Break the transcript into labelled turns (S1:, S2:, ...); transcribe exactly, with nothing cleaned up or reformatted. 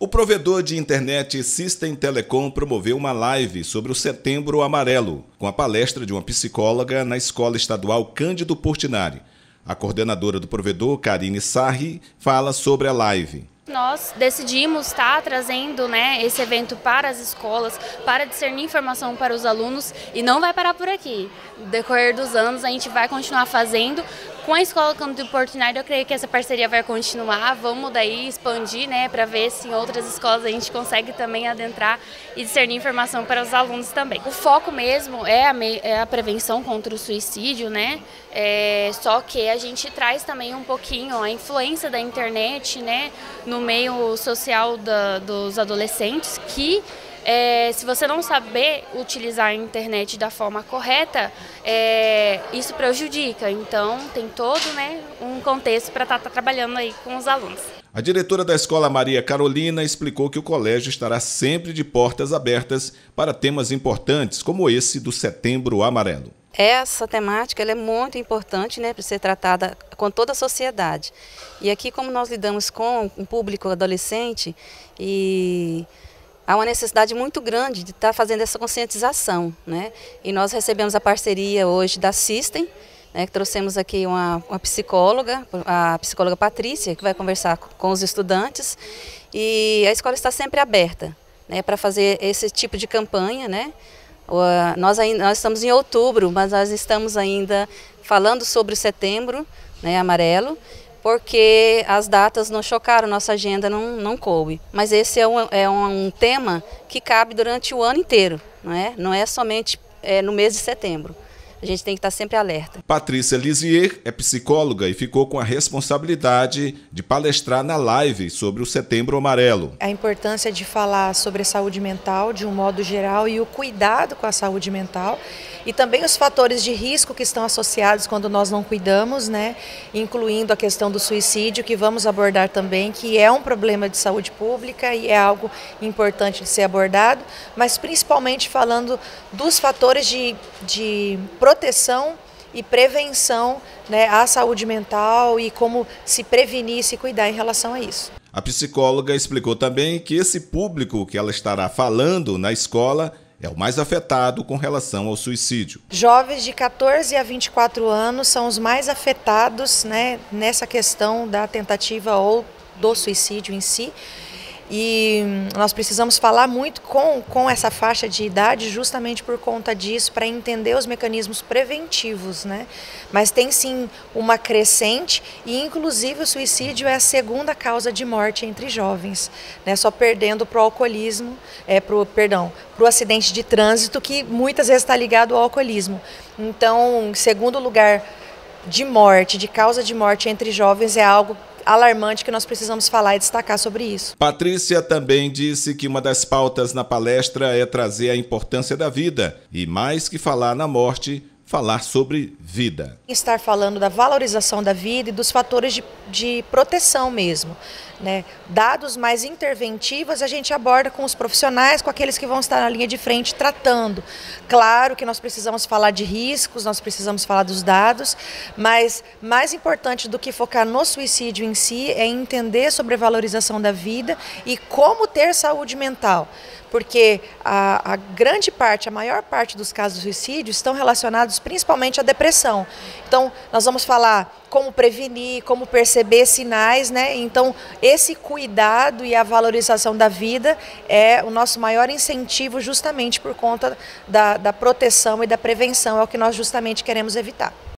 S1: provedor de internet System Telecom promoveu uma live sobre o Setembro Amarelo, com a palestra de uma psicóloga na Escola Estadual Cândido Portinari. A coordenadora do provedor, Karine Sarri, fala sobre a live.
S2: Nós decidimos estar trazendo, né, esse evento para as escolas, para discernir informação para os alunos, e não vai parar por aqui. No decorrer dos anos a gente vai continuar fazendo. Com a Escola Cândido Portinari, eu creio que essa parceria vai continuar. Vamos daí expandir, né, para ver se em outras escolas a gente consegue também adentrar e discernir informação para os alunos também. O foco mesmo é a, me é a prevenção contra o suicídio, né? É, só que a gente traz também um pouquinho a influência da internet, né, no meio social da, dos adolescentes, que É, se você não saber utilizar a internet da forma correta, é, isso prejudica. Então, tem todo, né, um contexto para estar tá, tá trabalhando aí com os alunos.
S1: A diretora da Escola Maria Carolina explicou que o colégio estará sempre de portas abertas para temas importantes, como esse do Setembro Amarelo.
S3: Essa temática ela é muito importante, né, para ser tratada com toda a sociedade. E aqui, como nós lidamos com um público adolescente, e há uma necessidade muito grande de estar fazendo essa conscientização, né? E nós recebemos a parceria hoje da System, né, que trouxemos aqui uma, uma psicóloga, a psicóloga Patrícia, que vai conversar com os estudantes. E a escola está sempre aberta, né, para fazer esse tipo de campanha, né? Nós, ainda, nós estamos em outubro, mas nós estamos ainda falando sobre o Setembro, né, Amarelo, porque as datas não chocaram, nossa agenda não, não coube. Mas esse é um, é um tema que cabe durante o ano inteiro, não é, não é somente é, no mês de setembro. A gente tem que estar sempre alerta.
S1: Patrícia Lisier é psicóloga e ficou com a responsabilidade de palestrar na live sobre o Setembro Amarelo.
S4: A importância de falar sobre a saúde mental de um modo geral e o cuidado com a saúde mental e também os fatores de risco que estão associados quando nós não cuidamos, né? Incluindo a questão do suicídio, que vamos abordar também, que é um problema de saúde pública e é algo importante de ser abordado, mas principalmente falando dos fatores de, de proteção e prevenção, né, à saúde mental e como se prevenir e se cuidar em relação a isso.
S1: A psicóloga explicou também que esse público que ela estará falando na escola é o mais afetado com relação ao suicídio.
S4: Jovens de quatorze a vinte e quatro anos são os mais afetados, né, nessa questão da tentativa ou do suicídio em si. E nós precisamos falar muito com, com essa faixa de idade justamente por conta disso, para entender os mecanismos preventivos, né? Mas tem sim uma crescente e inclusive o suicídio é a segunda causa de morte entre jovens, né? Só perdendo para o alcoolismo, é, pro, perdão, para o acidente de trânsito, que muitas vezes está ligado ao alcoolismo. Então, segundo lugar de morte, de causa de morte entre jovens é algo alarmante que nós precisamos falar e destacar sobre isso.
S1: Patrícia também disse que uma das pautas na palestra é trazer a importância da vida e, mais que falar na morte, falar sobre vida.
S4: Estar falando da valorização da vida e dos fatores de, de proteção mesmo, né? Dados mais interventivos a gente aborda com os profissionais, com aqueles que vão estar na linha de frente tratando. Claro que nós precisamos falar de riscos, nós precisamos falar dos dados, mas mais importante do que focar no suicídio em si é entender sobre a valorização da vida e como ter saúde mental. Porque a, a grande parte, a maior parte dos casos de suicídio estão relacionados principalmente à depressão. Então, nós vamos falar como prevenir, como perceber sinais, né? Então, esse cuidado e a valorização da vida é o nosso maior incentivo justamente por conta da, da proteção e da prevenção, é o que nós justamente queremos evitar.